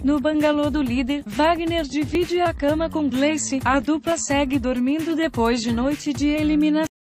No bangalô do líder, Wagner divide a cama com Gleice. A dupla segue dormindo depois de noite de eliminação.